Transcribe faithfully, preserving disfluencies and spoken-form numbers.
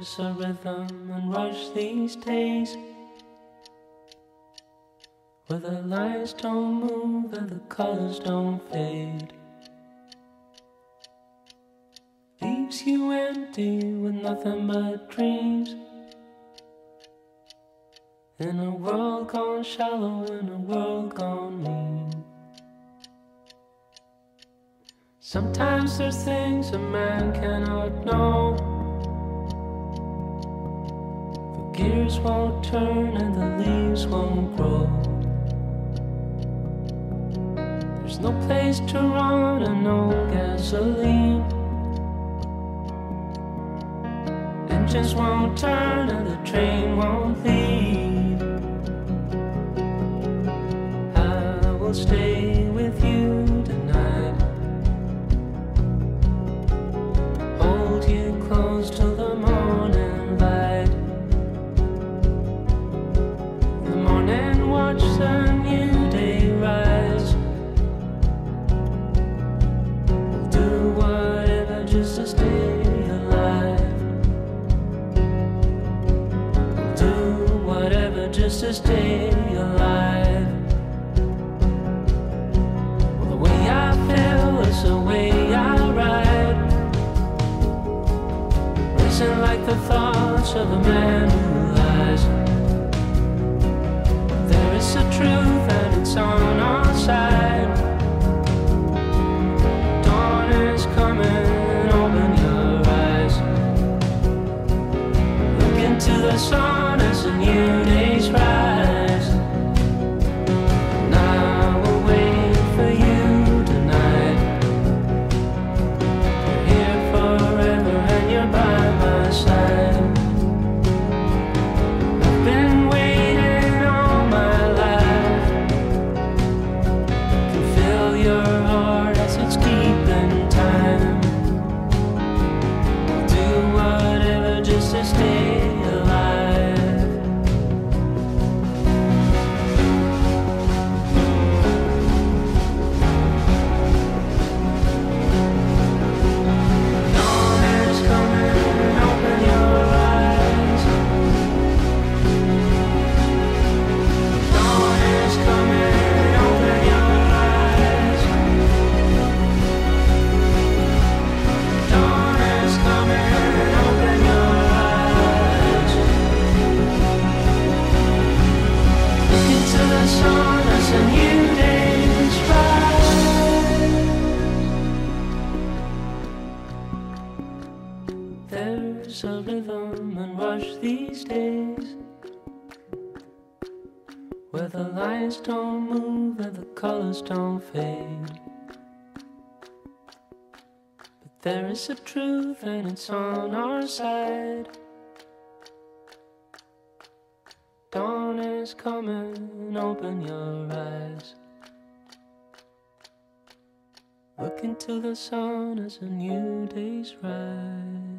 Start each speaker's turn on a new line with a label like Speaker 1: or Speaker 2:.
Speaker 1: There's a rhythm and rush these days, where the lights don't move and the colors don't fade. Leaves you empty with nothing but dreams, in a world gone shallow, in a world gone mean. Sometimes there's things a man cannot know. The gears won't turn and the leaves won't grow. There's no place to run and no gasoline. Engines won't turn and the train won't leave. I will stay with you tonight, hold you close till the morning light. The morning watch the new day rise. We'll do whatever just to stay alive. We'll do whatever just to stay alive. Well, the way I feel is the way I ride, racing like the thoughts of a man who lies. There is a truth and it's on our side. Dawn is coming, open your eyes. Look into the sun as a new day's rise. And I will wait for you tonight. You're here forever and you're by my side. I've been waiting all my life. Can feel your heart as it's keeping time. I'll do whatever just to stay alive. Dawn is coming, open your eyes. Dawn is coming, open your eyes. Dawn is coming, open your eyes. Look into the sun as a new day's rise. There's a rhythm and rush these days, where the lights don't move and the colors don't fade. But there is a truth and it's on our side. Dawn is coming, open your eyes. Look into the sun as a new day's rise.